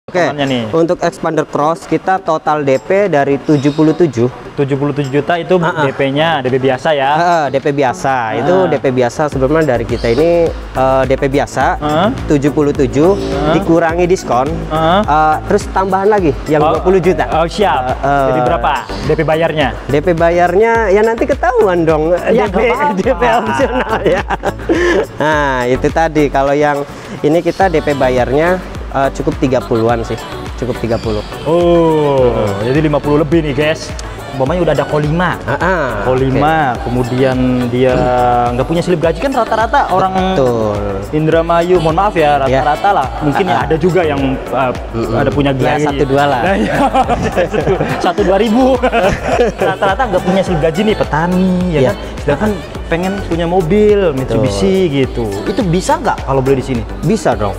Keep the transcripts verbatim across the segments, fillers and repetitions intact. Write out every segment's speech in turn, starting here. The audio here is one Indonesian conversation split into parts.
Oke, nih. Untuk Xpander Cross kita total D P dari tujuh puluh tujuh juta itu uh -uh. D P-nya D P biasa ya. Uh, D P biasa. Uh. Itu D P biasa sebelumnya dari kita ini uh, D P biasa uh. tujuh puluh tujuh uh. dikurangi diskon uh. Uh, terus tambahan lagi yang oh. dua puluh juta. Oh, siap. Uh, Jadi berapa D P bayarnya? D P bayarnya ya nanti ketahuan dong. Ya, D P D P opsional ya. Nah, itu tadi kalau yang ini kita D P bayarnya Uh, cukup tiga puluhan sih, cukup tiga puluh. Oh, hmm. jadi lima puluh lebih nih guys. Umpamanya udah ada Q lima, uh -uh, Q lima, okay. Kemudian dia nggak punya slip gaji kan rata-rata orang Indramayu, mohon maaf ya, rata-rata yeah. lah. Mungkin uh -uh. ya ada juga yang uh, uh, ada punya gaji. Ya, satu dua lah. Nah, ya, satu dua ribu. Rata-rata nggak punya slip gaji nih, petani, ya yeah. kan. Sedangkan pengen punya mobil Mitsubishi gitu. Itu bisa nggak kalau beli di sini? Bisa dong.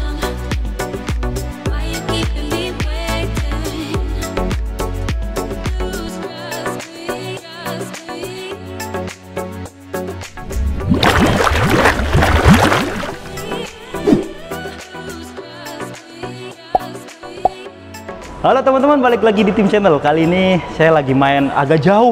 Halo teman-teman, balik lagi di Tim Channel. Kali ini saya lagi main agak jauh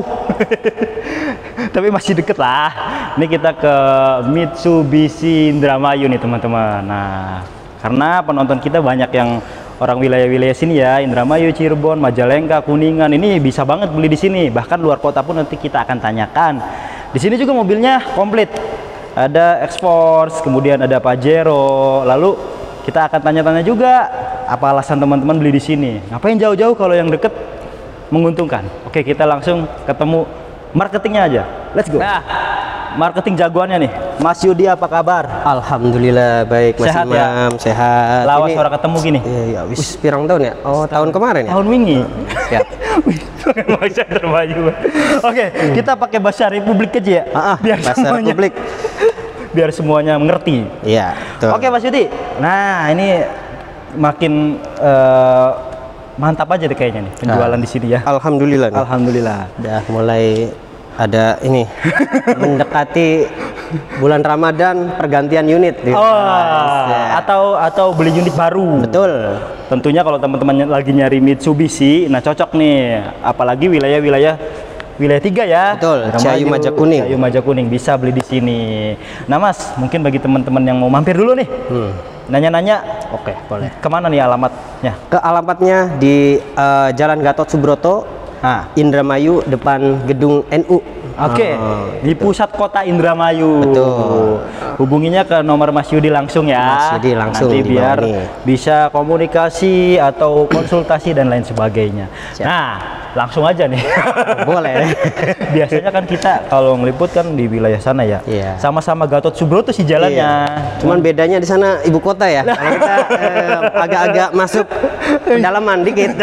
tapi masih deket lah. Ini kita ke Mitsubishi Indramayu nih teman-teman. Nah, karena penonton kita banyak yang orang wilayah-wilayah sini ya, Indramayu, Cirebon, Majalengka, Kuningan, ini bisa banget beli di sini. Bahkan luar kota pun nanti kita akan tanyakan. Di sini juga mobilnya komplit. Ada X-Force, kemudian ada Pajero. Lalu kita akan tanya-tanya juga apa alasan teman-teman beli di sini. Ngapain jauh-jauh kalau yang deket menguntungkan. Oke, kita langsung ketemu marketingnya aja. Let's go. Nah, marketing jagoannya nih, Mas Yudi, apa kabar? Alhamdulillah baik, Mas sehat Imam, ya? Sehat. Lawas suara ketemu gini. Iya, ya, wis pirang tahun ya? Oh, tahun kemarin ya? Tahun wingi. Hmm, siap. Bahasa termaju. Oke, hmm. kita pakai bahasa Republik aja ya. Ah, ah, biar bahasa semuanya, Republik. Biar semuanya mengerti. Iya. Oke, Mas Yudi. Nah, ini makin uh, mantap aja deh kayaknya nih penjualan nah, di sini ya. Alhamdulillah. Nih. Alhamdulillah. Udah mulai ada ini mendekati bulan Ramadan, pergantian unit. Oh, ya. atau atau beli unit baru. Betul. Tentunya kalau teman-teman lagi nyari Mitsubishi, nah cocok nih, apalagi wilayah-wilayah wilayah tiga ya. Betul. Ciayu Majakuning. Ciayu Majakuning bisa beli di sini. Nah, Mas, mungkin bagi teman-teman yang mau mampir dulu nih. Hmm. Nanya-nanya, oke, okay, boleh. Kemana nih alamatnya? Ke alamatnya di uh, Jalan Gatot Subroto, nah. Indramayu, depan gedung N U. Oke, okay. oh, di gitu. Pusat kota Indramayu. Betul. Hubunginya ke nomor Mas Yudi langsung ya. Mas Yudi langsung. Nanti biar bisa komunikasi atau konsultasi dan lain sebagainya. Siap. Nah, langsung aja nih. Boleh. Biasanya kan kita kalau ngeliput kan di wilayah sana ya. Sama-sama iya. Gatot Subroto sih jalannya. Iya. Cuman bedanya di sana ibu kota ya. Kalau kita agak-agak eh, masuk pedalaman dikit.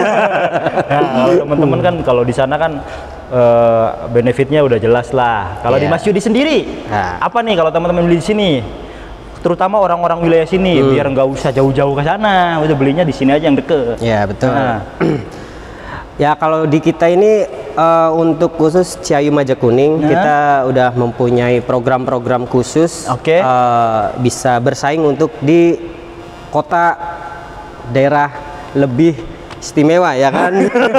Nah, teman-teman kan kalau di sana kan Uh, benefitnya udah jelas lah. Kalau yeah. di Mas Yudi sendiri, nah. apa nih kalau teman-teman beli di sini? Terutama orang-orang wilayah sini, hmm. biar nggak usah jauh-jauh ke sana, udah belinya di sini aja yang deket. Ya yeah, betul. Nah. Ya kalau di kita ini uh, untuk khusus Ciayu Majakuning, nah. kita udah mempunyai program-program khusus, okay. uh, bisa bersaing untuk di kota daerah lebih istimewa ya kan.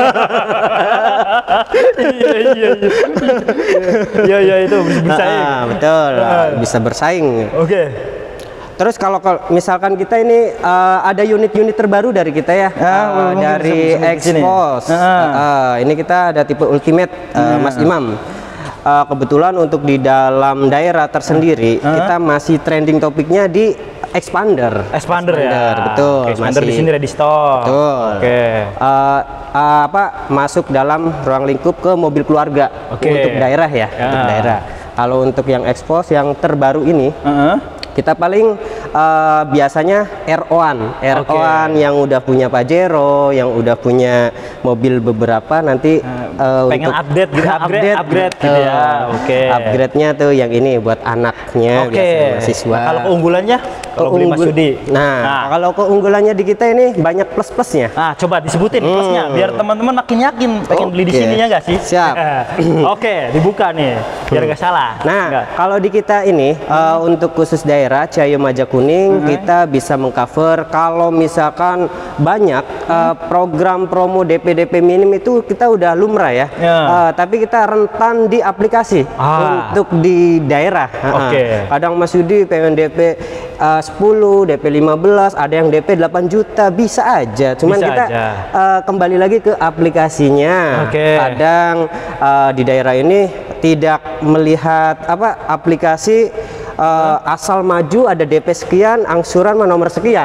Iya iya iya iya iya itu bisa bersaing. Nah, betul nah. bisa bersaing. Oke. Okay. Terus kalau misalkan kita ini uh, ada unit-unit terbaru dari kita ya, uh, uh, dari X-Force. Uh. Uh, ini kita ada tipe Ultimate uh, uh. Mas Imam. Uh, kebetulan untuk di dalam daerah tersendiri uh. kita masih trending topiknya di Xpander. Xpander ya. Betul. Okay, Xpander di sini ready stock. Betul. Oke. Okay. Uh, uh, apa masuk dalam ruang lingkup ke mobil keluarga okay. untuk daerah ya, ya. Untuk daerah. Kalau untuk yang X-Force yang terbaru ini, uh-huh. kita paling uh, biasanya R satu, R satu okay. yang udah punya Pajero, yang udah punya mobil beberapa nanti uh, uh, pengen untuk update gitu, upgrade, upgrade, upgrade gitu ya. Oke. Okay. Upgrade-nya tuh yang ini buat anaknya, Oke. Okay. Mahasiswa. Nah, kalau keunggulannya kalau beli Mas Yudi. Nah, nah, kalau keunggulannya di kita ini banyak plus-plusnya. Nah, coba disebutin hmm. plusnya biar teman-teman makin yakin pengen okay. beli di sini ya nggak sih? Siap. Oke, okay, dibuka nih biar nggak salah. Nah, Enggak. kalau di kita ini hmm. uh, untuk khusus daerah Ciayu Majakuning hmm. kita bisa mengcover kalau misalkan banyak hmm. uh, program promo D P D P minim itu kita udah lumrah ya. ya. Uh, tapi kita rentan di aplikasi ah. untuk di daerah. Oke. Okay. Kadang Mas Yudi pengen D P uh, sepuluh, D P lima belas, ada yang D P delapan juta, bisa aja. Cuman bisa kita aja. Uh, kembali lagi ke aplikasinya. Okay. Kadang uh, di daerah ini tidak melihat apa aplikasi uh, asal maju ada D P sekian, angsuran nomor sekian.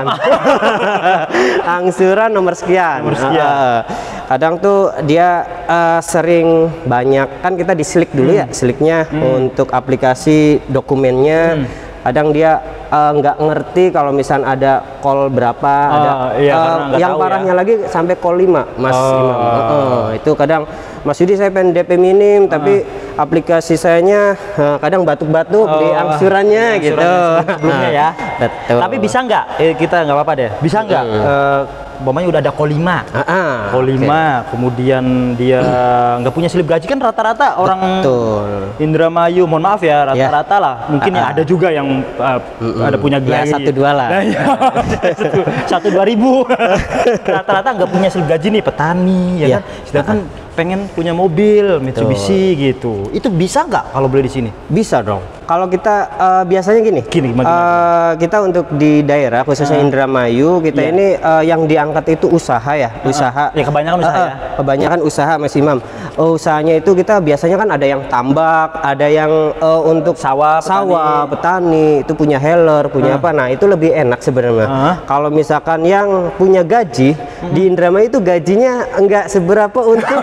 Angsuran nomor sekian. Nomor sekian. Uh, kadang tuh dia uh, sering banyak kan kita dislik dulu hmm. ya, sliknya hmm. untuk aplikasi dokumennya. Hmm. Kadang dia nggak uh, ngerti kalau misalnya ada call berapa, oh, ada iya, uh, yang parahnya ya. Lagi sampai call lima, Mas oh. Imam. Uh, uh, itu kadang Mas Yudi saya pengen D P minim, uh. tapi aplikasi sayanya uh, kadang batuk-batuk oh, di angsurannya gitu. Sebelumnya ya. Betul. Tapi bisa nggak? Eh, kita nggak apa-apa deh. Bisa nggak? Hmm. Uh, Umpamanya udah ada call lima, uh, uh, call lima, okay. kemudian dia nggak punya slip gaji kan rata-rata orang Betul. Indramayu, mohon maaf ya, rata-rata yeah. lah. Mungkin uh, uh. ya ada juga yang uh, mm -mm. ada punya gaji. Ya, satu dua lah. Nah, ya, satu, satu dua ribu. Rata-rata nggak punya slip gaji nih petani, ya yeah. kan. Sedangkan uh, uh. pengen punya mobil Mitsubishi Tuh. gitu. Itu bisa nggak kalau beli di sini? Bisa dong. Kalau kita uh, biasanya gini, gini uh, kita untuk di daerah khususnya uh. Indramayu kita yeah. ini uh, yang diangkat itu usaha ya, uh. usaha. Ya kebanyakan usaha. Uh, uh, ya. Kebanyakan usaha Mas Imam. Uh, usahanya itu kita biasanya kan ada yang tambak, ada yang uh, untuk sawah, sawah, petani, petani itu punya heller, punya uh. apa. Nah itu lebih enak sebenarnya. Uh. Kalau misalkan yang punya gaji uh. di Indramayu itu gajinya enggak seberapa untuk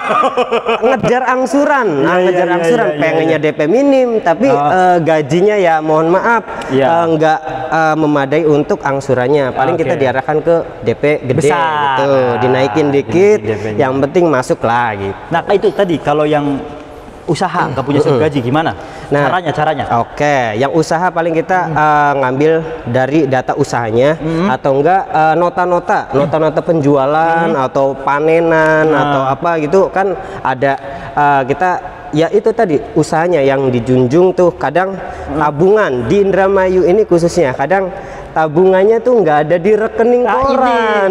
ngejar angsuran. Nah, ya, ngejar ya, angsuran, ya, ya, pengennya ya, ya. D P minim, tapi uh. Uh, gajinya ya mohon maaf ya. uh, nggak uh, memadai untuk angsurannya. Paling okay. kita diarahkan ke D P gede Besar. gitu, dinaikin dikit, yang penting masuk lagi. Nah itu tadi kalau yang usaha nggak punya slip gaji gimana? Nah, caranya caranya? Oke, okay. yang usaha paling kita hmm. uh, ngambil dari data usahanya hmm. atau enggak nota-nota, uh, nota-nota penjualan hmm. atau panenan hmm. atau apa gitu kan ada uh, kita. Ya itu tadi usahanya yang dijunjung tuh kadang tabungan di Indramayu ini khususnya kadang tabungannya tuh nggak ada di rekening nah, koran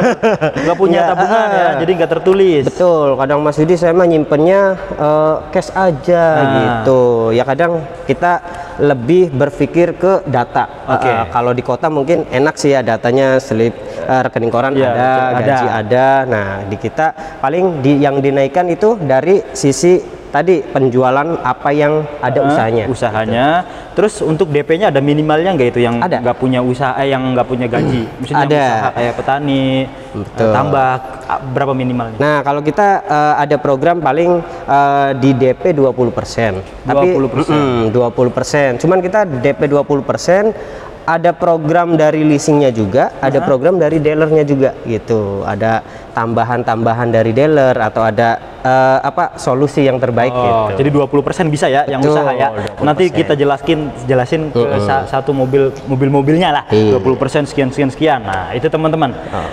nggak punya ya, tabungan uh, ya jadi nggak tertulis. Betul, kadang Mas Yudi saya mah nyimpennya uh, cash aja nah. gitu ya. Kadang kita lebih berpikir ke data. Okay. Uh, kalau di kota mungkin enak sih ya datanya slip uh, rekening koran ya, ada, ada, gaji ada. Nah di kita paling di, yang dinaikkan itu dari sisi tadi penjualan apa yang ada uh, usahanya. Usahanya. Gitu. Terus untuk D P-nya ada minimalnya nggak itu yang nggak punya usaha, eh, yang nggak punya gaji? Misalnya ada. Usaha kayak petani, uh, tambak, berapa minimalnya? Nah kalau kita uh, ada program paling uh, di D P dua puluh persen. Tapi dua puluh persen. Cuman kita D P dua puluh persen. Ada program dari leasingnya juga, uh-huh. ada program dari dealernya juga gitu. Ada tambahan-tambahan dari dealer atau ada uh, apa solusi yang terbaik oh, gitu. Jadi dua puluh persen bisa ya. Betul, yang usaha ya. dua puluh persen. Nanti kita jelaskin jelasin ke uh-huh. sa satu mobil mobil-mobilnya lah. Iya. dua puluh persen sekian sekian sekian. Nah, itu teman-teman. Oh.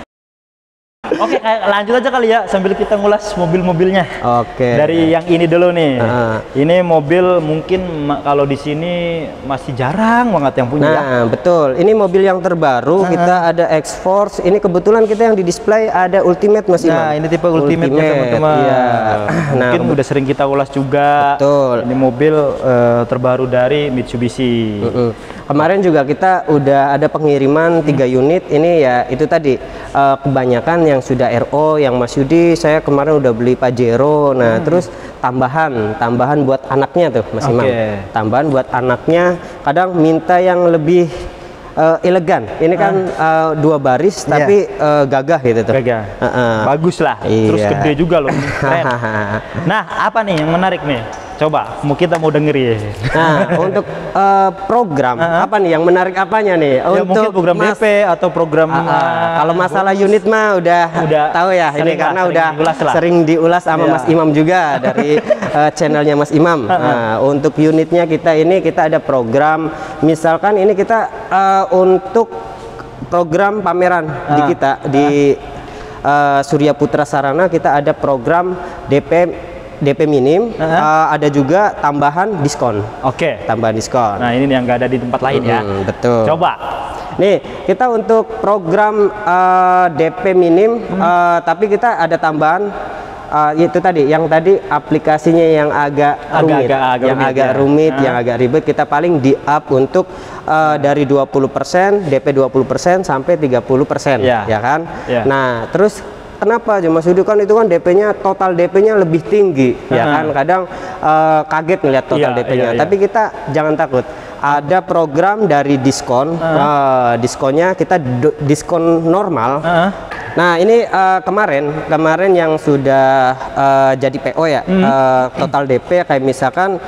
Oke, lanjut aja kali ya sambil kita ngulas mobil-mobilnya. Oke. Dari yang ini dulu nih. Uh. Ini mobil mungkin kalau di sini masih jarang banget yang punya. Nah, ya? Betul. Ini mobil yang terbaru. Uh. Kita ada X-Force. Ini kebetulan kita yang di display ada Ultimate Mas Imam. Nah, ini tipe Ultimate, Ultimate teman-teman. Ya. Nah, mungkin udah sering kita ulas juga. Betul. Ini mobil uh, terbaru dari Mitsubishi. Uh -uh. Kemarin juga kita udah ada pengiriman tiga hmm. unit. Ini ya itu tadi uh, kebanyakan yang sudah R O, yang Mas Yudi saya kemarin udah beli Pajero. Nah, hmm. terus tambahan, tambahan buat anaknya tuh Mas okay. Imam. Tambahan buat anaknya, kadang minta yang lebih uh, elegan. Ini kan uh, dua baris yeah. tapi uh, gagah gitu tuh. Gagah. Uh -uh. Bagus lah. Iya. Terus gede juga loh. Keren. Nah, apa nih yang menarik nih? Coba, mau kita mau dengerin. Nah, untuk uh, program uh-huh. apa nih yang menarik apanya nih? Ya, untuk mungkin program mas, D P atau program uh, uh, kalau masalah bonus, unit mah udah, udah tahu ya ini karena lah, udah diulas sering diulas sama yeah. Mas Imam juga dari uh, channelnya Mas Imam. Uh-huh. Nah, untuk unitnya kita ini kita ada program, misalkan ini kita uh, untuk program pameran uh. di kita di uh, Surya Putra Sarana kita ada program D P D P minim, uh-huh. uh, ada juga tambahan diskon. Oke. Okay. Tambahan diskon. Nah ini yang nggak ada di tempat lain hmm, ya. Betul. Coba. Nih kita untuk program uh, D P minim, hmm. uh, tapi kita ada tambahan. Uh, itu tadi, yang tadi aplikasinya yang agak, agak rumit, agak, agak yang rumit, agak ya. rumit, uh. yang agak ribet, kita paling di up untuk uh, dari dua puluh persen, D P dua puluh persen sampai tiga puluh persen, yeah. ya kan? Yeah. Nah terus. Kenapa aja Mas Yudi kan itu kan D P-nya total D P-nya lebih tinggi uh-huh. ya kan kadang uh, kaget ngeliat total yeah, D P-nya. Yeah, yeah. Tapi kita jangan takut. Ada program dari diskon, uh-huh. uh, diskonnya kita diskon normal. Uh-huh. Nah ini uh, kemarin kemarin yang sudah uh, jadi P O ya uh-huh. uh, total D P kayak misalkan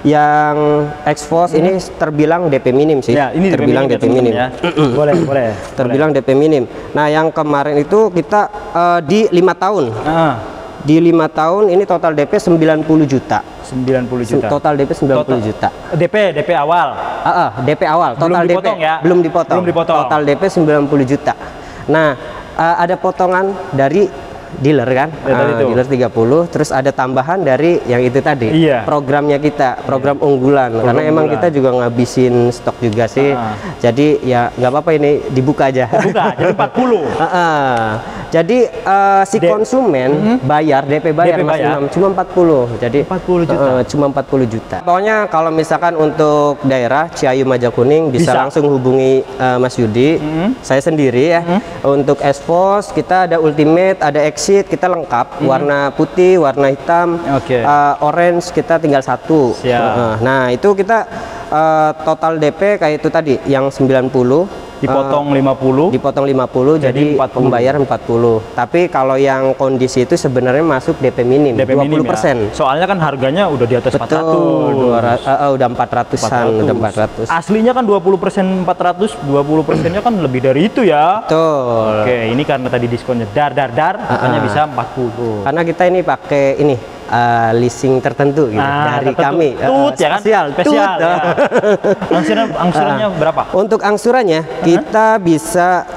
yang Exforce hmm. ini terbilang D P minim sih. Ya, ini terbilang D P minim. Ya. Boleh, boleh. Terbilang boleh. D P minim. Nah, yang kemarin itu kita uh, di lima tahun. Uh. Di lima tahun ini total D P sembilan puluh juta. sembilan puluh juta. Total D P sembilan puluh juta. D P D P awal. Uh, uh, D P awal. Total belum dipotong D P ya. Belum dipotong. Belum dipotong. Total D P sembilan puluh juta. Nah, uh, ada potongan dari dealer kan, ya, uh, dealer tiga puluh, terus ada tambahan dari yang itu tadi, iya. programnya kita, program iya. unggulan, program karena unggulan. Emang kita juga ngabisin stok juga sih, uh. jadi ya nggak apa-apa ini dibuka aja. Dibuka, jadi empat puluh. uh, uh. Jadi uh, si D konsumen mm -hmm. bayar, D P bayar, D P Mas bayar. Imam, cuma empat puluh, jadi empat puluh juta. Uh, cuma empat puluh juta. Pokoknya kalau misalkan untuk daerah Ciayu Majakuning bisa, bisa langsung hubungi uh, Mas Yudi, mm -hmm. saya sendiri ya. Mm -hmm. Untuk Exforce kita ada Ultimate, ada Exit, kita lengkap, mm-hmm. warna putih, warna hitam, okay. uh, orange kita tinggal satu. Uh, nah itu kita uh, total D P kayak itu tadi yang sembilan puluh dipotong uh, lima puluh, dipotong lima puluh jadi, jadi empat puluh. Pembayar empat puluh. Tapi kalau yang kondisi itu sebenarnya masuk D P minim, D P dua puluh persen. Ya. Soalnya kan harganya udah di atas Betul, empat ratus. dua ratus, uh, uh, udah empat ratusan, udah empat ratus. Aslinya kan dua puluh persen empat ratus, dua puluh persennya kan lebih dari itu ya. Betul. Oke, ini karena tadi diskonnya dar dar dar, makanya uh, uh. bisa empat puluh. Karena kita ini pakai ini Uh, leasing tertentu gitu ah, dari tertentu. Kami tut, uh, ya kan? spesial spesial ya. Angsuran angsurannya uh, berapa? Untuk angsurannya uh-huh. kita bisa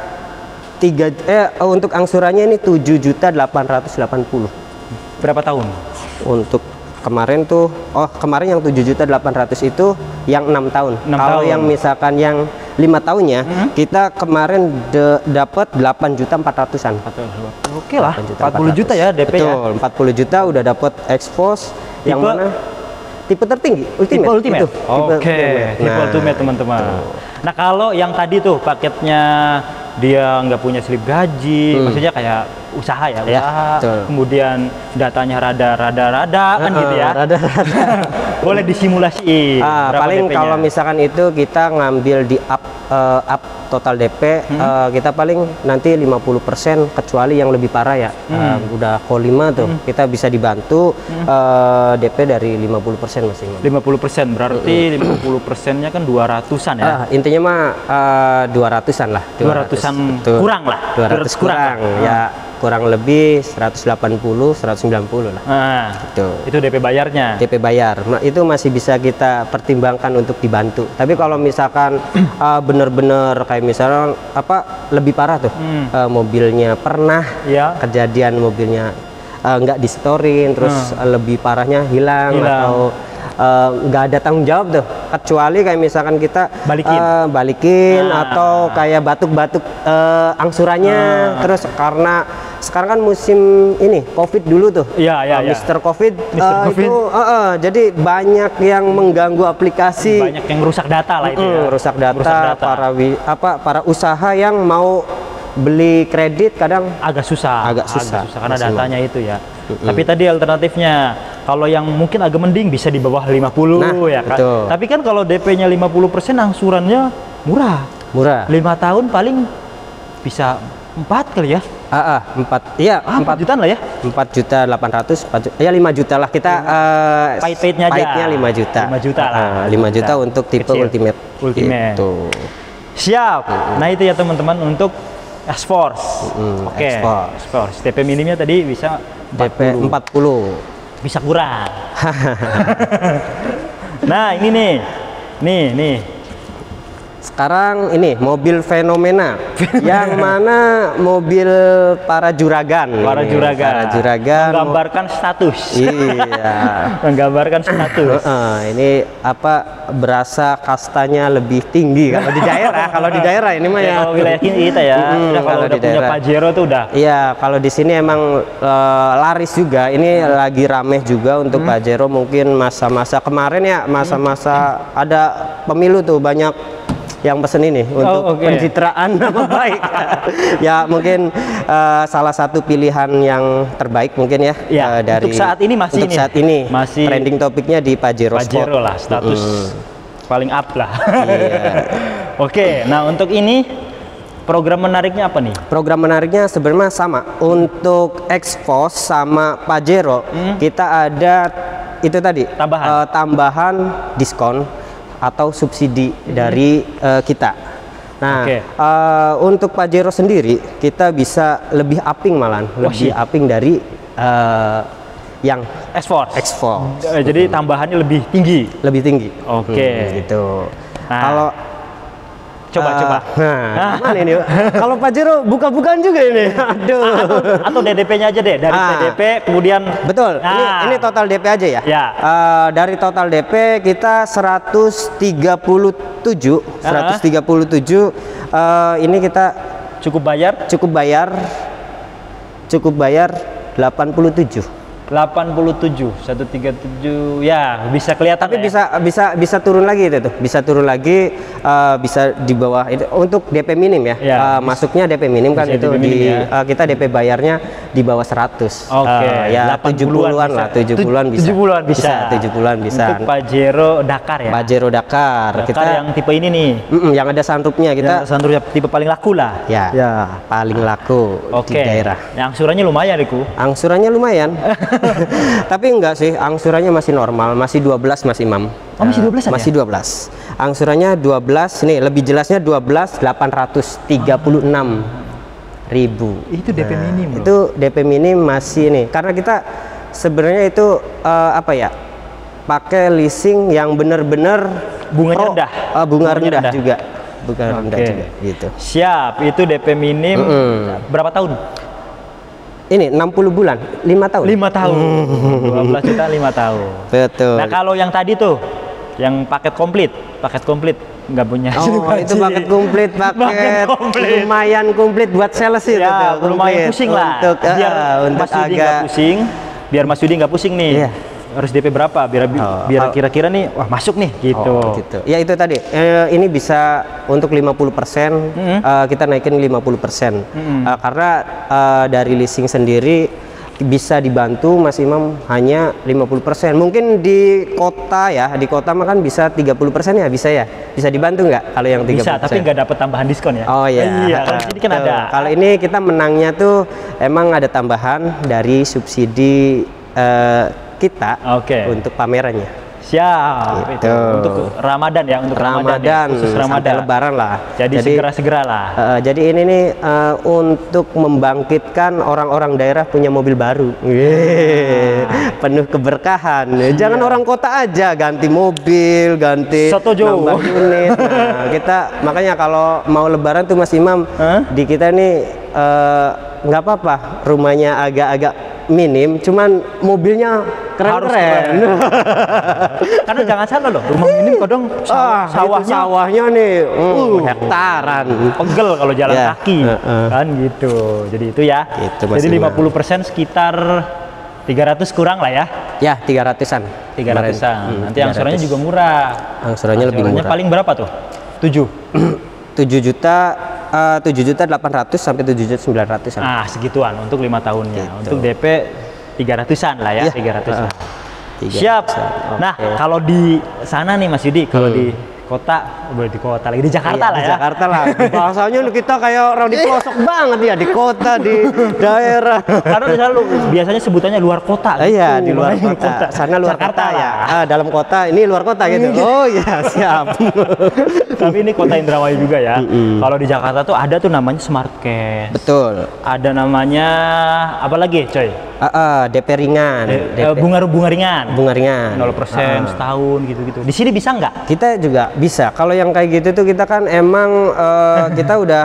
tiga eh untuk angsurannya ini tujuh juta delapan ratus delapan puluh. Berapa tahun? Untuk kemarin tuh oh kemarin yang tujuh juta delapan ratus itu yang enam tahun. Kalau yang misalkan yang lima tahunnya hmm? kita kemarin dapat delapan juta empat ratusan. Oke lah, empat puluh juta ya D P. Betul, ya. empat puluh juta udah dapat Exforce yang mana tipe tertinggi, Ultimate. Tipe Ultimate. Oke, okay. Tipe nah, Ultimate teman-teman. Nah, kalau yang tadi tuh paketnya dia nggak punya slip gaji, hmm. maksudnya kayak usaha ya, ya usaha, betul. Kemudian datanya rada-rada-rada kan uh, gitu ya. Rada-rada. Boleh disimulasi. Uh, paling kalau misalkan itu kita ngambil di up uh, up total D P, hmm. uh, kita paling nanti lima puluh persen kecuali yang lebih parah ya. Hmm. Uh, udah call lima tuh, hmm. kita bisa dibantu hmm. uh, D P dari lima puluh persen masing-masing. lima puluh persen berarti lima puluh persennya kan dua ratusan ya. Uh, intinya mah uh, dua ratusan lah. dua ratusan kurang lah. dua ratus kurang, kurang ya. Kurang lebih seratus delapan puluh, seratus sembilan puluh lah. Nah, gitu. Itu D P bayarnya. D P bayar. Nah, itu masih bisa kita pertimbangkan untuk dibantu. Tapi kalau misalkan uh, bener-bener kayak misalnya apa lebih parah tuh, hmm. uh, mobilnya pernah ya. Kejadian mobilnya uh, nggak distorin, terus hmm. uh, lebih parahnya hilang, hilang. atau nggak uh, ada tanggung jawab tuh, kecuali kayak misalkan kita balikin, uh, balikin nah. atau kayak batuk-batuk uh, angsurannya, nah. terus karena sekarang kan musim ini COVID dulu tuh, ya, ya, uh, ya. Mister COVID, Mister uh, COVID. Itu, uh, uh, jadi banyak yang mengganggu aplikasi, banyak yang rusak data lah itu, mm, ya. rusak data, rusak data. para wi, apa para usaha yang mau beli kredit kadang agak susah, agak susah, agak susah karena Masih datanya itu ya. Mm-hmm. Tapi tadi alternatifnya, kalau yang mungkin agak mending bisa di bawah lima puluh nah, ya kan. Betul. Tapi kan kalau D P-nya lima puluh persen angsurannya murah. Murah. lima tahun paling bisa empat kali ya? Ah, ah, empat. Iya, ah, empat jutaan lah ya. empat juta delapan ratus, ya lima juta lah kita uh, pahit-pahitnya aja. Pahitnya lima juta. lima juta lah. Uh, lima juta untuk tipe Kecil. Ultimate. Ultimate. Gitu. Siap. Hmm. Nah, itu ya teman-teman untuk S-Force. Hmm, Oke. Okay. S-Force. D P minimnya tadi bisa D P empat puluh. Bisa kurang. Nah, ini nih. Nih, nih. Sekarang ini mobil fenomena yang mana mobil para juragan. Para juragan. Para juragan. Menggambarkan status. Iya. Menggambarkan status. Uh, ini apa berasa kastanya lebih tinggi kalau di daerah. Kalau di daerah ini mah ya. Kalau wilayah kita ya. Hmm, udah kalau udah punya Pajero tuh udah. Iya, kalau di sini emang uh, laris juga. Ini hmm. lagi rameh juga untuk hmm. Pajero. Mungkin masa-masa kemarin ya, masa-masa hmm. ada pemilu tuh banyak yang pesen ini untuk oh, okay. pencitraan nama baik. Ya mungkin uh, salah satu pilihan yang terbaik mungkin ya, ya uh, dari untuk saat ini masih untuk ini, saat ini masih trending topiknya di Pajero, Pajero lah status mm. paling up lah. Yeah. Oke, okay, nah untuk ini program menariknya apa nih? Program menariknya sebenarnya sama untuk X-Force sama Pajero. Mm. Kita ada itu tadi tambahan, uh, tambahan diskon atau subsidi hmm. dari uh, kita. Nah, okay. uh, untuk Pajero sendiri kita bisa lebih upping malan, oh, lebih sih. upping dari uh, yang S-Force. X-Force. Jadi hmm. tambahannya lebih tinggi. Lebih tinggi. Oke. Okay. Hmm, gitu. Nah. Kalau coba uh, coba. Nah, mana ini? Kalau Pajero buka-bukaan juga ini. Aduh. Atau, atau D D P-nya aja deh, dari ah. D D P kemudian. Betul. Nah. Ini, ini total D P aja ya. Ya. Uh, dari total D P kita seratus tiga puluh tujuh, uh-huh. seratus tiga puluh tujuh. Uh, ini kita cukup bayar? Cukup bayar. Cukup bayar delapan puluh tujuh. delapan puluh tujuh, seratus tiga puluh tujuh ya bisa kelihatan. Tapi ya? bisa bisa bisa turun lagi itu tuh. Bisa turun lagi uh, bisa di bawah itu untuk D P minim ya. ya uh, masuknya D P minim kan itu di ya. uh, kita D P bayarnya di bawah seratus. Oke. Okay. Uh, ya tujuh puluhan lah, tujuh puluhan bisa. tujuh puluhan bisa. tujuh puluhan bisa. Untuk Pajero Dakar ya. Pajero Dakar. Dakar kita yang tipe ini nih. Mm -mm, yang ada sunroofnya kita. Yang sunroofnya tipe paling laku lah. Ya. Ya, paling laku okay. di daerah. Yang angsurannya lumayan, Riku. Angsurannya lumayan. Tapi enggak sih, angsurannya masih normal, masih dua belas Mas Imam. Oh, masih dua belas aja? Masih dua belas. Angsurannya dua belas, nih lebih jelasnya dua belas delapan ratus tiga puluh enam ribu. Itu D P nah, minim loh. Itu D P minim masih nih. Karena kita sebenarnya itu uh, apa ya? Pakai leasing yang benar-benar bunganya rendah. Uh, bunga bunganya rendah, rendah juga. Bunga okay. rendah juga gitu. Siap, itu D P minim mm -hmm. berapa tahun? Ini enam puluh bulan, lima tahun. lima tahun. dua belas juta lima tahun. Betul. Nah, kalau yang tadi tuh yang paket komplit, paket komplit nggak punya. Oh, itu paket komplit, paket komplit. Lumayan komplit buat sales itu. Ya, tuh, lumayan pusing lah. Untuk, biar uh, untuk Mas Yudi agak nggak pusing, biar Mas Yudi nggak pusing nih. Yeah. Harus D P berapa biar oh, biar kira-kira nih wah masuk nih gitu. Oh, gitu. Ya itu tadi eh, ini bisa untuk lima puluh persen mm-hmm. uh, kita naikin lima puluh persen mm-hmm. uh, karena uh, dari leasing sendiri bisa dibantu Mas Imam hanya lima puluh persen. Mungkin di kota ya, di kota mah kan bisa tiga puluh persen ya, bisa ya? Bisa dibantu nggak kalau yang tiga puluh persen? Bisa, tapi nggak dapat tambahan diskon ya. Oh iya. Iya, kalau di sini kan ada. Kalau ini kita menangnya tuh emang ada tambahan dari subsidi uh, kita okay. untuk pamerannya. Siap. Gitu. Itu untuk Ramadan ya, untuk Ramadan, Ramadan ya, khusus Ramadan, Lebaran lah. Jadi segera-segera lah. Uh, jadi ini nih uh, untuk membangkitkan orang-orang daerah punya mobil baru. Yeay, penuh keberkahan. Siap. Jangan orang kota aja ganti mobil, ganti nambah unit. Nah, kita makanya kalau mau Lebaran tuh Mas Imam, huh? di kita nih nggak uh, apa-apa, rumahnya agak-agak minim, cuman mobilnya keren-keren. Karena jangan salah loh, rumah minim kadang sawah, ah, sawahnya sawahnya nih uh, hektaran, pegel kalau jalan yeah. kaki, uh, uh. kan gitu. Jadi itu ya. Itu jadi lima puluh persen sekitar tiga ratus kurang lah ya. Ya, tiga ratusan. tiga ratusan. Hmm, Nanti angsurannya juga murah. Angsurannya lebih murah. Paling berapa tuh? tujuh. tujuh juta uh, tujuh juta delapan ratus sampai tujuh juta sembilan ratus. Ah, segituan untuk lima tahunnya. Gitu. Untuk D P tiga ratusan lah ya, tiga ratusan. Uh, Siap. Okay. Nah, kalau di sana nih Mas Yudi, kalau hmm. di kota, boleh di kota lagi di Jakarta iya, lah di ya. Jakarta lah. Bahasanya kita kayak orang di pelosok banget ya, di kota, di daerah. Karena di sana lu biasanya sebutannya luar kota. Gitu. Iya, di luar Makanya kota. Sana luar Jakarta kota lah. ya. Ah, dalam kota, ini luar kota gitu. Oh iya, siap. Tapi ini kota Indramayu juga ya. Mm-hmm. Kalau di Jakarta tuh ada tuh namanya Smart Cash. Betul. Ada namanya apa lagi, coy? Uh, uh, D P ringan. Eh, D P. bunga bunga ringan. Bunga ringan. nol persen uh. setahun gitu-gitu. Di sini bisa nggak? Kita juga bisa. Kalau yang kayak gitu tuh kita kan emang uh, kita udah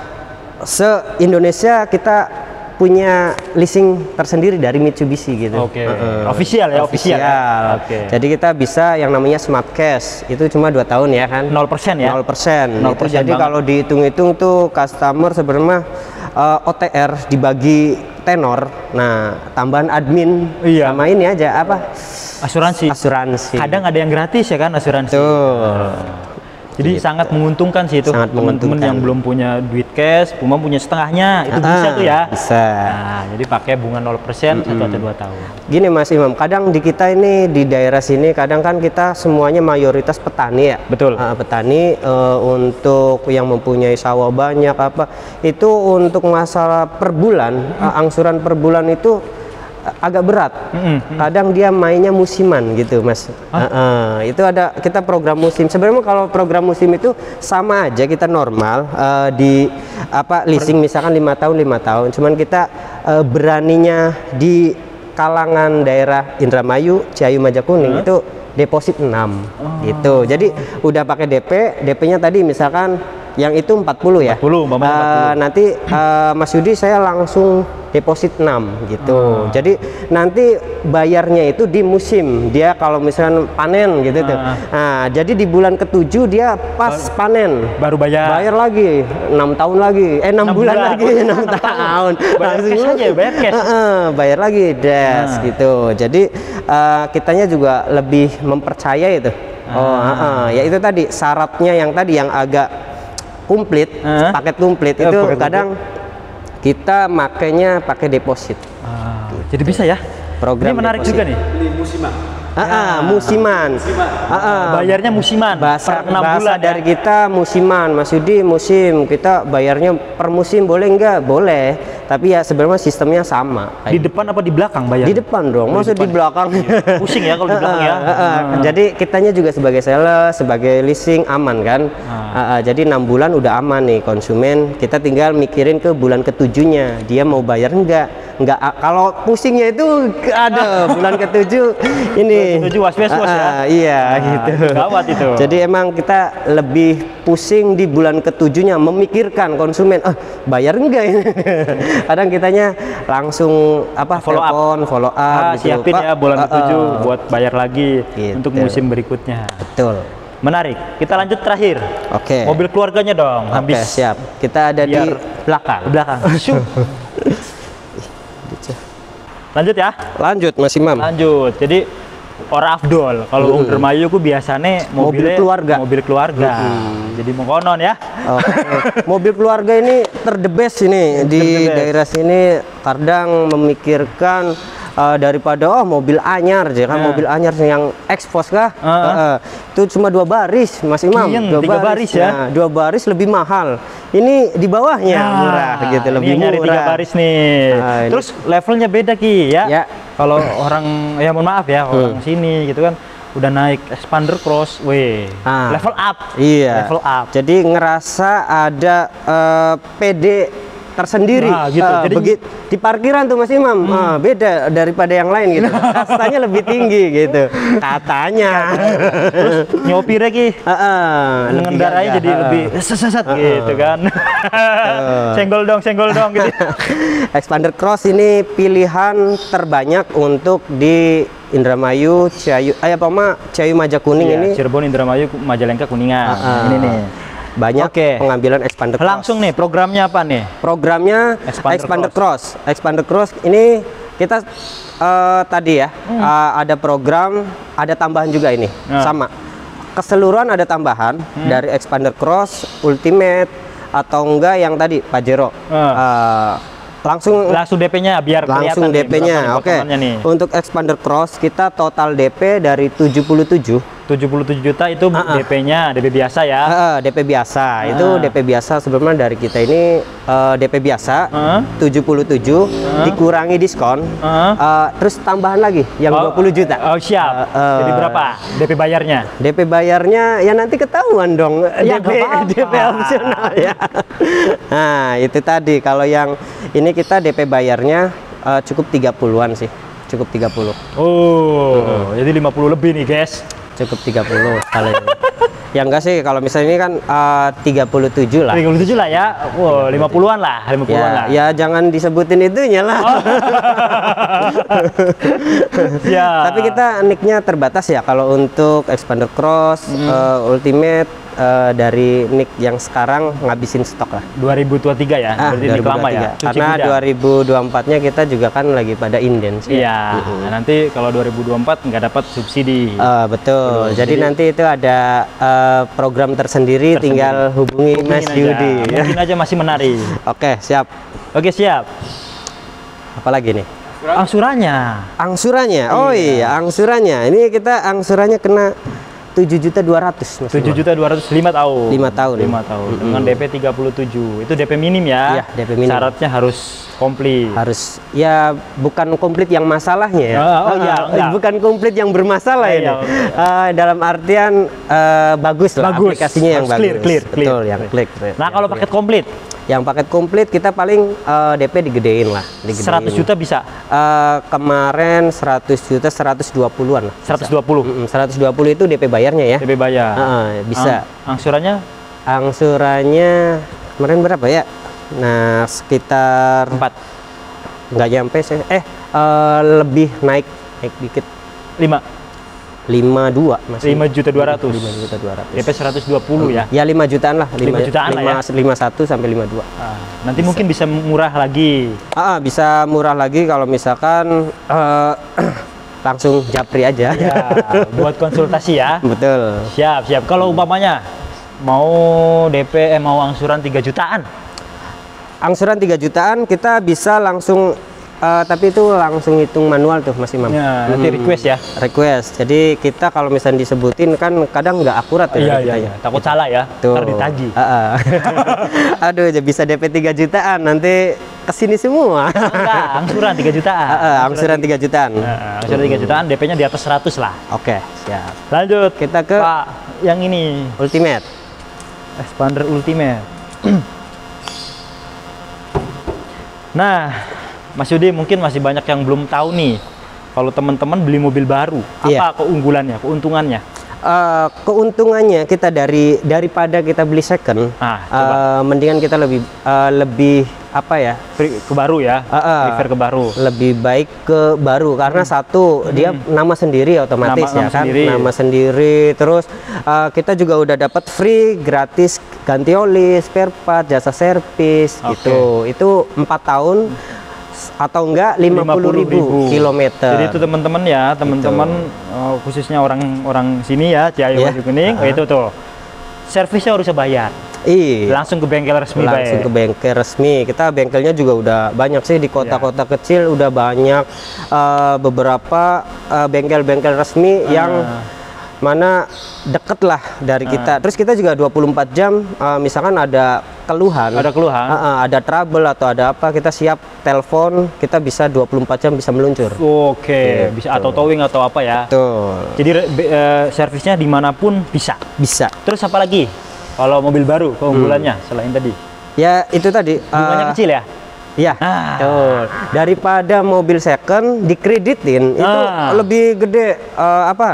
se-Indonesia kita punya leasing tersendiri dari Mitsubishi gitu. Oke. Okay. Uh, official ya, official. Ya. Oke. Okay. Jadi kita bisa yang namanya Smart Cash. Itu cuma dua tahun ya kan? nol persen ya. nol persen. nol persen Jadi kalau dihitung-hitung tuh customer sebenarnya uh, O T R dibagi tenor. Nah, tambahan admin iya. sama ini aja apa? Asuransi. Asuransi. Kadang ada yang gratis ya kan asuransi. Tuh. Jadi gitu. Sangat menguntungkan sih itu. Teman-teman yang belum punya duit cash, cuma punya setengahnya, itu ah, bisa tuh ya. Bisa. Nah, jadi pakai bunga nol persen satu atau dua tahun. Gini Mas Imam, kadang di kita ini di daerah sini kadang kan kita semuanya mayoritas petani ya. Betul. Uh, petani uh, untuk yang mempunyai sawah banyak apa itu untuk masalah per bulan, hmm. uh, angsuran per bulan itu agak berat. Mm-hmm. Kadang dia mainnya musiman gitu Mas. Uh, uh, itu ada kita program musim. Sebenarnya kalau program musim itu sama aja, kita normal uh, di apa leasing misalkan lima tahun lima tahun. Cuman kita uh, beraninya di kalangan daerah Indramayu, Ciayu, Majakuning huh? itu deposit enam oh. gitu. Jadi udah pakai D P, D P-nya tadi misalkan yang itu empat puluh ya. empat puluh, uh, empat puluh. Nanti uh, Mas Yudi saya langsung deposit enam gitu. Oh. Jadi nanti bayarnya itu di musim. Dia kalau misalnya panen gitu tuh. Ah. Nah, jadi di bulan ketujuh dia pas baru, panen baru bayar. Bayar lagi enam tahun lagi. Eh enam bulan, bulan lagi, enam oh, tahun. Bayar cash aja, bayar cash. Uh, uh, bayar lagi des ah. gitu. Jadi uh, kitanya juga lebih mempercaya itu. Ah. Oh, uh, uh, ya itu tadi syaratnya yang tadi yang agak komplit, uh. paket komplit uh, itu paket kadang komplit. Kita makainya pakai deposit. Ah, gitu. Jadi bisa ya. Program ini menarik deposit. Juga nih. Beli musiman. Ah, ah, musiman. musiman. Ah, ah. Bayarnya musiman. Bahasa, per enam bahasa bulan dari ya? kita musiman, Mas Yudi musim. Kita bayarnya per musim boleh enggak? Boleh. Tapi ya sebenarnya sistemnya sama. Di depan apa di belakang bayar? Di depan dong. Maksud di, di belakang. Iya. Pusing ya kalau di belakang ya. Ah, ah, ah. Hmm. Jadi kitanya juga sebagai sales, sebagai leasing aman kan. Ah. Ah, ah. Jadi enam bulan udah aman nih konsumen. Kita tinggal mikirin ke bulan ketujuhnya. Dia mau bayar enggak? Enggak. Ah, kalau pusingnya itu ada bulan ketujuh ini. Ketujuh was-was was ya. Ah, iya nah, gitu. Gawat itu. Jadi emang kita lebih pusing di bulan ketujuhnya memikirkan konsumen, ah bayar enggak ini? Kadang kitanya langsung apa follow telepon, up, follow up ah, gitu. siapin Pak, ya bulan uh, ketujuh uh, buat bayar lagi gitu. Untuk musim berikutnya. Betul. Menarik. Kita lanjut terakhir. Oke. Okay. Mobil keluarganya dong. Oke, okay, siap. Kita ada biar di belakang. Belakang. Lanjut ya. Lanjut Mas Imam. Lanjut. Jadi orang Afdol kalau uh. Indramayu ku biasanya mobil keluarga. Mobil keluarga. Uh. Jadi mau konon ya. Okay. Mobil keluarga ini terdebes ini di daerah sini kadang memikirkan uh, daripada oh mobil anyar aja kan uh. mobil anyar yang ekspos kah? Uh. Uh, uh. Itu cuma dua baris Mas Imam. Kian, dua tiga baris, baris ya. Nah, dua baris lebih mahal. Ini di bawahnya nah, murah gitu, lebih ini murah. Tiga baris nih. Nah, terus ini. Levelnya beda Ki ya. Ya. Kalau orang ya mohon maaf ya orang hmm. sini gitu kan udah naik expander cross, weh ah, level up. Iya. Level up. Jadi ngerasa ada uh, P D tersendiri. Nah, gitu. Uh, Jadi begitu di parkiran tuh Mas Imam hmm. uh, beda daripada yang lain gitu. Kastanya lebih tinggi gitu. Katanya. Terus nyopirnya Ki. Uh, uh, ngendaranya jadi uh, lebih sesat uh, gitu kan. Uh. Senggol dong, senggol dong gitu. Expander Cross ini pilihan terbanyak untuk di Indramayu, Ciayu, eh apa mah Ciayu Majakuning iya, ini. Cirebon, Indramayu, Majalengka, Kuningan. Uh, uh. Ini nih. Banyak okay. pengambilan expander cross. Langsung nih programnya apa nih? Programnya expander, expander cross. cross. Expander cross ini kita uh, tadi ya hmm. uh, ada program, ada tambahan juga ini nah. sama. Keseluruhan ada tambahan hmm. dari expander cross, ultimate atau enggak yang tadi Pajero. Uh. Uh, langsung langsung D P-nya biar langsung D P-nya. Oke. Okay. Untuk expander cross kita total D P dari tujuh puluh tujuh tujuh puluh tujuh juta itu uh -uh. D P-nya, D P biasa ya? Uh, uh, D P biasa, uh. itu D P biasa sebelumnya dari kita ini uh, D P biasa uh. tujuh puluh tujuh uh. dikurangi diskon, uh. Uh, terus tambahan lagi yang oh, dua puluh juta. Oh siap, uh, uh, jadi berapa D P bayarnya? D P bayarnya ya nanti ketahuan dong, ya, D P, D P opsional ya. Nah itu tadi, kalau yang ini kita D P bayarnya uh, cukup tiga puluhan sih, cukup tiga puluh. Oh, uh. jadi lima puluh lebih nih guys. Cukup tiga puluh kalau ini. Ya enggak sih, kalau misalnya ini kan uh, tiga puluh tujuh lah. tiga puluh tujuh lah ya. Wow, lima puluhan lah, lima puluhan ya, lah. Ya jangan disebutin itunya lah. Oh. Ya. Tapi kita nicknya terbatas ya kalau untuk Expander Cross, hmm. uh, Ultimate uh, dari nick yang sekarang ngabisin stok lah. dua ribu dua puluh tiga ya. Ah, berarti nick lama ya. Karena dua ribu dua puluh empat-nya kita juga kan lagi pada inden sih. Iya. Uh-huh. Nah, nanti kalau dua ribu dua puluh empat nggak dapat subsidi. Uh, betul. Uh, jadi, jadi nanti itu ada uh, program tersendiri, tersendiri, tinggal hubungi Hubungin Mas aja. Yudi. Mungkin aja masih menarik. Oke, siap. Oke, siap. Apalagi nih? Angsurannya. Angsurannya. Oh iya, iya angsurannya. Ini kita angsurannya kena tujuh juta dua ratus. tujuh juta dua ratus lima tahun. lima tahun. lima tahun. Mm -hmm. Dengan D P tiga puluh tujuh. Itu D P minim ya. Iya, D P minim. Syaratnya harus komplit. Harus ya, bukan komplit yang masalahnya ya. Oh, oh iya, uh, bukan komplit yang bermasalah oh, ini. Iya, uh, dalam artian uh, bagus lah, bagus. aplikasinya yang harus bagus. Clear, clear, Betul, clear. yang klik. Nah, kalau paket komplit? Yang paket komplit kita paling uh, D P digedein lah, digedein. seratus juta bisa? Uh, kemarin seratus juta, seratus dua puluhan lah. seratus dua puluh? Mm -mm, seratus dua puluh itu D P bayarnya ya? D P bayar? Uh, uh, bisa. Ang angsurannya? Angsurannya kemarin berapa ya? Nah, sekitar empat. Nggak nyampe sih. Eh, uh, lebih naik, naik dikit. lima? lima dua masih. lima juta dua ratus. lima juta dua ratus. D P seratus dua puluh ya? Ya lima jutaan lah. lima jutaan lah ya? lima puluh satu sampai lima puluh dua. Ah, nanti bisa. Mungkin bisa murah lagi. Ah, bisa murah lagi kalau misalkan uh, langsung japri aja. Ya, buat konsultasi ya. Betul. Siap, siap. Kalau umpamanya mau D P, eh, mau angsuran tiga jutaan. Angsuran tiga jutaan kita bisa langsung. Uh, tapi itu langsung hitung manual tuh Mas Imam. Ya, nanti hmm. request ya. Request. Jadi kita kalau misalnya disebutin kan kadang nggak akurat ya. Iya, iya, iya. Takut salah ya. Ntar ditagih. Uh -uh. Aduh, bisa D P tiga jutaan nanti kesini semua. Enggak, angsuran tiga jutaan. Uh -uh, angsuran tiga jutaan. Uh, angsuran tiga jutaan, D P-nya di atas seratus lah. Oke, okay, siap. Lanjut kita ke Pak yang ini. Ultimate. Expander Ultimate. Nah, Mas Yudi mungkin masih banyak yang belum tahu nih, kalau teman-teman beli mobil baru, iya. apa keunggulannya, keuntungannya? Uh, keuntungannya kita dari daripada kita beli second, ah, uh, mendingan kita lebih uh, lebih apa ya? Ke baru ya, uh, uh, prefer ke baru. Lebih baik ke baru karena hmm. satu hmm. dia nama sendiri otomatis nama, ya nama kan, sendiri. nama sendiri. Terus uh, kita juga udah dapat free gratis ganti oli, spare part, jasa servis okay. gitu. Itu empat tahun. Atau enggak lima puluh ribu kilometer. Jadi itu teman-teman ya, teman-teman uh, khususnya orang-orang sini ya, Ciayu yeah. Baju Kuning, uh -huh. itu tuh servisnya harus bayar. Iya. Langsung ke bengkel resmi. Langsung baik. ke bengkel resmi. Kita bengkelnya juga udah banyak sih di kota-kota yeah. kecil, udah banyak uh, beberapa bengkel-bengkel uh, resmi uh. yang mana deket lah dari kita. Uh. Terus kita juga dua puluh empat jam, uh, misalkan ada keluhan, ada keluhan, uh, uh, ada trouble atau ada apa, kita siap telepon, kita bisa dua puluh empat jam bisa meluncur. Oke, okay. gitu. Bisa atau towing atau apa ya? Betul. Jadi uh, servisnya dimanapun bisa. Bisa. Terus apa lagi? Kalau mobil baru keunggulannya hmm. selain tadi? Ya itu tadi. Bunganya uh, kecil ya? Iya, ah. Tuh. Daripada mobil second dikreditin ah. itu lebih gede uh, apa?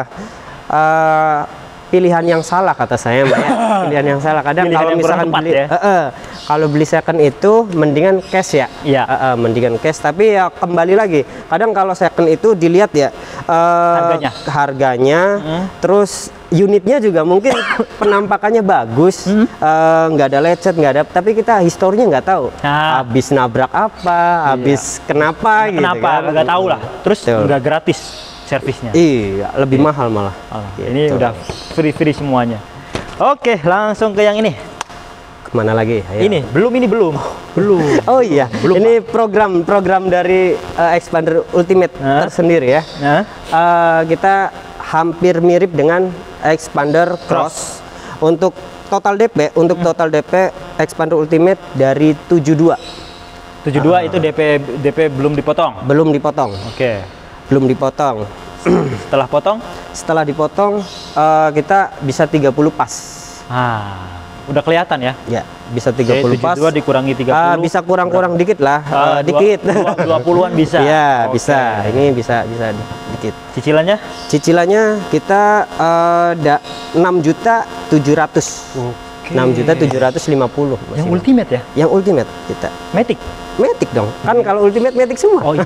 Uh, pilihan yang salah kata saya Mbak ya. Pilihan yang salah kadang pilihan kalau misalkan beli ya? uh, uh, kalau beli second itu mendingan cash ya. Iya. Uh, uh, mendingan cash, tapi ya kembali lagi kadang kalau second itu dilihat ya uh, harganya, harganya hmm. terus unitnya juga mungkin penampakannya bagus, nggak hmm. uh, ada lecet, nggak ada, tapi kita historinya nggak tahu. Nah. Habis nabrak apa, habis iya. kenapa, nah, kenapa gitu kan? Nggak tahu lah. Terus nggak gratis servisnya. Iya, lebih iya. mahal malah. Oh, gitu. Ini udah free-free semuanya. Oke, langsung ke yang ini. Kemana lagi? Ayo. Ini belum, ini belum, belum. Oh iya, belum, ini program-program dari uh, Expander Ultimate nah. tersendiri ya. Nah. Uh, kita hampir mirip dengan Expander Cross. Untuk total D P, untuk hmm. total D P Expander Ultimate dari tujuh puluh dua. tujuh puluh dua uh, itu D P D P belum dipotong. Belum dipotong. Oke. Okay. Belum dipotong. Setelah potong? Setelah dipotong uh, kita bisa tiga puluh pas. Ah, udah kelihatan ya? Ya, bisa tiga puluh pas. tujuh puluh dua dikurangi tiga puluh. Uh, bisa kurang-kurang dikit lah. Uh, uh, dikit. dua puluhan bisa. Iya, okay. bisa. Ini bisa bisa dikit. Cicilannya? Cicilannya kita uh, da enam juta tujuh ratus. Okay. enam juta tujuh ratus lima puluh. Yang ultimate ya? Yang ultimate kita. Matic. Matic dong. Kan kalau ultimate Matic semua. Oh iya.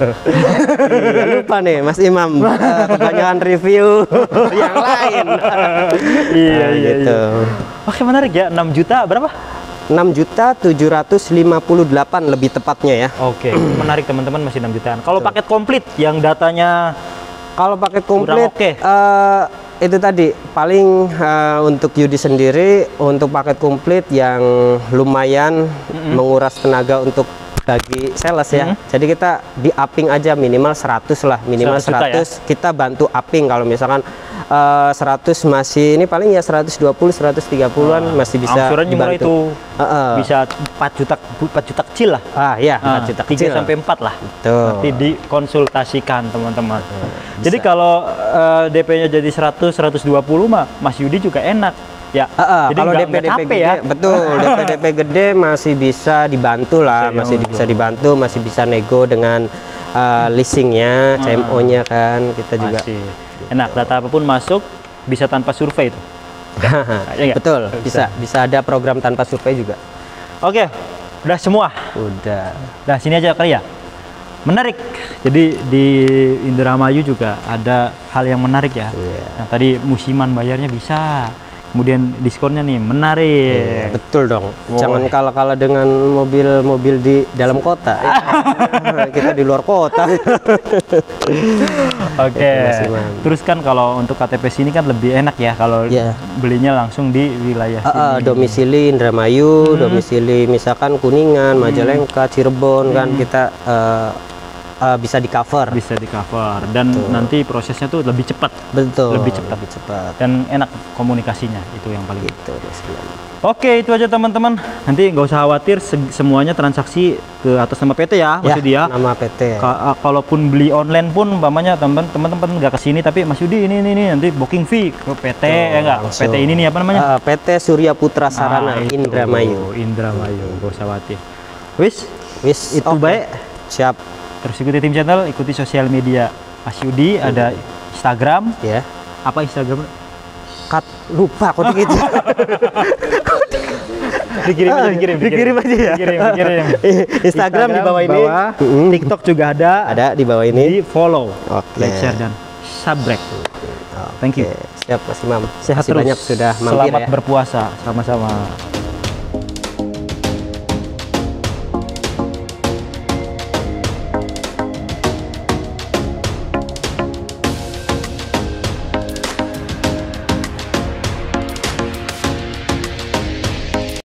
Iya, lupa nih Mas Imam. Uh, kebanyakan review yang lain. Iya nah, iya gitu. Iya. Oke, menarik ya. enam juta berapa? enam juta tujuh ratus lima puluh delapan lebih tepatnya ya. Oke, menarik teman-teman, masih enam jutaan. Kalau paket komplit yang datanya kalau paket komplit okay. uh, itu tadi paling uh, untuk Yudi sendiri untuk paket komplit yang lumayan mm-hmm. menguras tenaga untuk bagi sales ya. Mm-hmm. Jadi kita di upping aja minimal seratus lah, minimal seratus, ya? Kita bantu upping kalau misalkan uh, seratus masih ini paling ya seratus dua puluh seratus tiga puluhan uh, masih bisa dibantu. Itu uh, uh. bisa empat juta empat juta kecil lah. Ah iya, uh, empat juta kecil. tiga sampai empat lah. Betul. Nanti dikonsultasikan teman-teman. Uh, jadi bisa. kalau uh, D P-nya jadi seratus seratus dua puluh mah Mas Yudi juga enak. Ya, uh, uh, jadi kalau D P D P gede, ya. Betul, D P D P gede masih bisa dibantu lah, masih bisa dibantu, masih bisa nego dengan uh, leasingnya, C M O-nya kan, kita juga. Masih. Enak, data apapun masuk bisa tanpa survei itu. Ya, betul, bisa, bisa ada program tanpa survei juga. Oke, udah semua. Udah. Nah sini aja kali ya. Menarik. Jadi di Indramayu juga ada hal yang menarik ya. Yeah. Nah, tadi musiman bayarnya bisa. Kemudian diskonnya nih menarik. Iya, betul dong. Wow. Jangan kalah-kalah dengan mobil-mobil di dalam kota. Kita di luar kota. Oke. Okay. Terus kan kalau untuk K T P sini kan lebih enak ya kalau yeah. belinya langsung di wilayah uh, sini. Uh, domisili Indramayu, hmm. domisili misalkan Kuningan, Majalengka, Cirebon hmm. kan kita uh, Uh, bisa di cover, bisa di cover dan betul. Nanti prosesnya tuh lebih cepat, betul, lebih cepat, lebih cepat dan enak komunikasinya, itu yang paling gitu. Oke, itu aja teman-teman. Nanti nggak usah khawatir, semuanya transaksi ke atas nama P T ya, maksud dia. Nama P T. Ka kalaupun beli online pun, umpamanya teman-teman nggak kesini, tapi Mas Yudi ini ini, ini nanti booking fee ke P T, tuh, ya nggak? P T ini nih apa namanya? Uh, P T Surya Putra Sarana, nah, Indramayu. Indramayu, nggak usah khawatir. Wis, wis itu okay. baik. Siap. Terus ikuti Tim Channel, ikuti sosial media Mas Yudi, hmm. ada Instagram. Ya. Apa Instagram? Kat lupa kok gitu. dikirim aja, dikirim, dikirim aja ya. Dikirim, dikirim. Instagram, Instagram di bawah ini. Bawah. Mm-hmm. TikTok juga ada. Ada di bawah ini. Di follow, okay. like, share dan subscribe. Okay. Thank you. Siap Mas Imam. Sehat terus. Banyak sudah mampir. Selamat ya. berpuasa sama-sama.